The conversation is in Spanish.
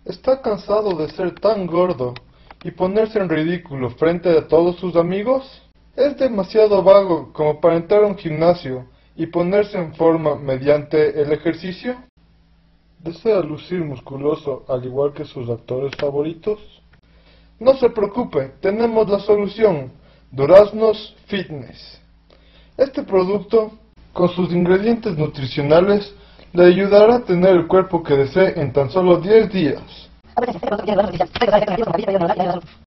¿Está cansado de ser tan gordo y ponerse en ridículo frente a todos sus amigos? ¿Es demasiado vago como para entrar a un gimnasio y ponerse en forma mediante el ejercicio? ¿Desea lucir musculoso al igual que sus actores favoritos? No se preocupe, tenemos la solución: Duraznos Fitness. Este producto, con sus ingredientes nutricionales, le ayudará a tener el cuerpo que desee en tan solo 10 días.